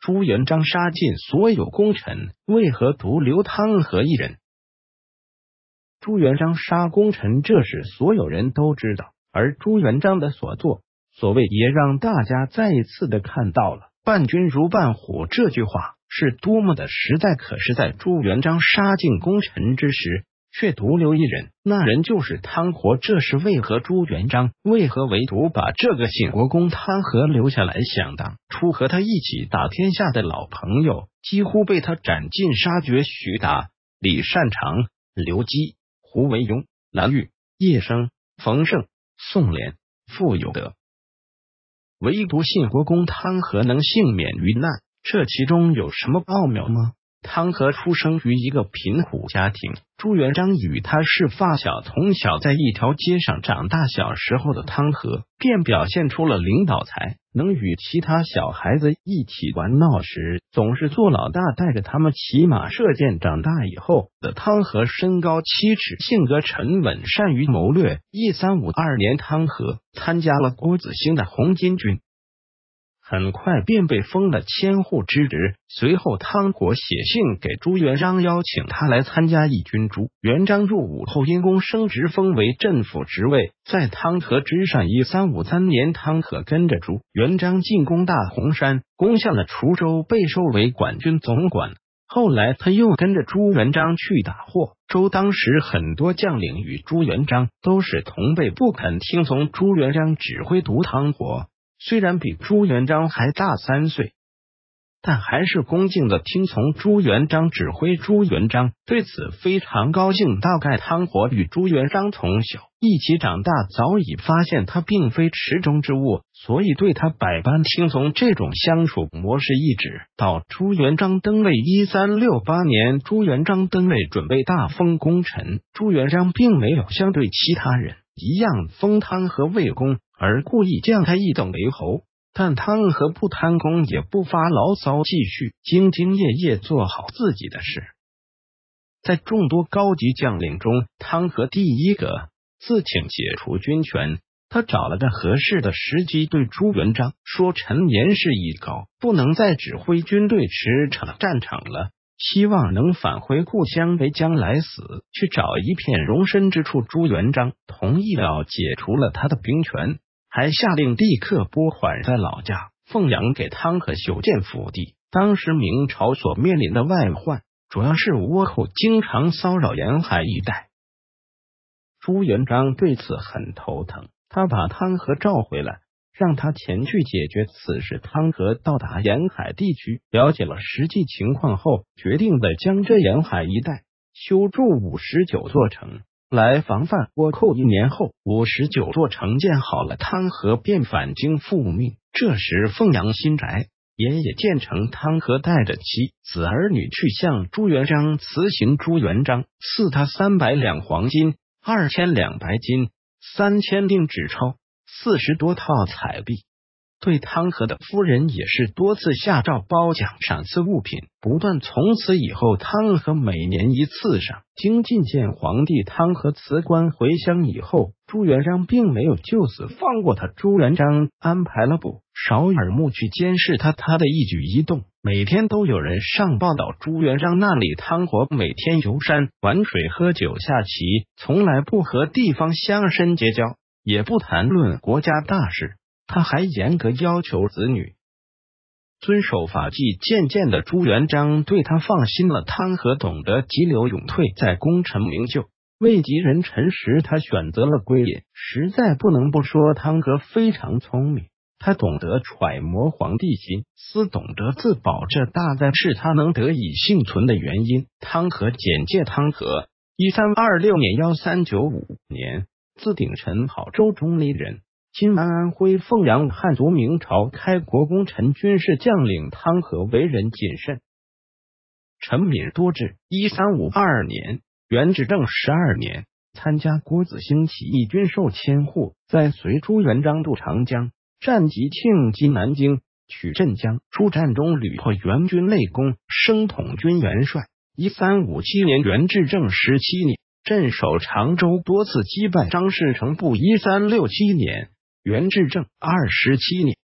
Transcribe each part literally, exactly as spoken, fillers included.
朱元璋杀尽所有功臣，为何独留汤和一人？朱元璋杀功臣，这事所有人都知道，而朱元璋的所作所为也让大家再一次的看到了伴君如伴虎这句话是多么的实在。可是在朱元璋杀尽功臣之时，却独留一人，那人就是汤和。这是为何？朱元璋为何唯独把这个信国公汤和留下来？想当初和他一起打天下的老朋友，几乎被他斩尽杀绝。徐达、李善长、刘基、胡惟庸、蓝玉、叶生、冯胜、宋濂、傅有德，唯独信国公汤和能幸免于难，这其中有什么奥妙吗？汤和出生于一个贫苦家庭，朱元璋与他是发小，从小在一条街上长大。小时候的汤和便表现出了领导才，能与其他小孩子一起玩闹时，总是做老大，带着他们骑马射箭。长大以后的汤和身高七尺，性格沉稳，善于谋略。一三五二年，汤和参加了郭子兴的红巾军，很快便被封了千户之职。随后汤和写信给朱元璋，邀请他来参加义军。朱元璋入伍后因功升职，封为镇抚职位，在汤和之上。一三五三年，汤和跟着朱元璋进攻大洪山，攻下了滁州，被收为管军总管。后来他又跟着朱元璋去打霍州，当时很多将领与朱元璋都是同辈，不肯听从朱元璋指挥。独汤和虽然比朱元璋还大三岁，但还是恭敬的听从朱元璋指挥。朱元璋对此非常高兴，大概汤和与朱元璋从小一起长大，早已发现他并非池中之物，所以对他百般听从。这种相处模式一直到朱元璋登位。一三六八年，朱元璋登位准备大封功臣，朱元璋并没有像对其他人一样封汤和为公，而故意降他一等为侯。但汤和不贪功，也不发牢骚，继续兢兢业业做好自己的事。在众多高级将领中，汤和第一个自请解除军权。他找了个合适的时机，对朱元璋说：“臣年事已高，不能再指挥军队驰骋战场了，希望能返回故乡，为将来死去找一片容身之处。”朱元璋同意了，解除了他的兵权，还下令立刻拨款在老家凤阳给汤和修建府邸。当时明朝所面临的外患，主要是倭寇经常骚扰沿海一带。朱元璋对此很头疼，他把汤和召回来，让他前去解决此事。汤和到达沿海地区，了解了实际情况后，决定的将这沿海一带修筑五十九座城，来防范倭寇。一年后，五十九座城建好了，汤和便返京复命。这时凤阳新宅也也建成，汤和带着妻子儿女去向朱元璋辞行。朱元璋赐他三百两黄金，二千两白金，三千锭纸钞，四十多套彩币。对汤和的夫人也是多次下诏褒奖赏赐物品不断。从此以后，汤和每年一次上京觐见皇帝。汤和辞官回乡以后，朱元璋并没有就此放过他。朱元璋安排了不少耳目去监视他他的一举一动，每天都有人上报到朱元璋那里。汤和每天游山玩水、喝酒、下棋，从来不和地方乡绅结交，也不谈论国家大事。他还严格要求子女遵守法纪，渐渐的朱元璋对他放心了。汤和懂得急流勇退，在功成名就位极人臣时，他选择了归隐。实在不能不说汤和非常聪明，他懂得揣摩皇帝心思，懂得自保，这大概是他能得以幸存的原因。汤和简介：汤和一三二六年一三九五年，字鼎臣，好州中离人，今安安徽凤阳汉族，明朝开国功臣军事将领。汤和为人谨慎，沉泯多智。一三五二年，元至正十二年，参加郭子兴起义军，受千户，在随朱元璋渡长江，战及庆击南京，取镇江。出战中屡破元军内功，升统军元帅。一三五七年，元至正十七年，镇守常州，多次击败张士诚部。一三六七年，元至正二十七年，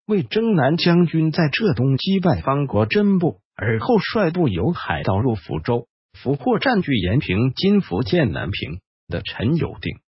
魏征南将军在浙东击败方国珍部，而后率部由海盗入福州，俘获占据延平（今福建南平）的陈友定。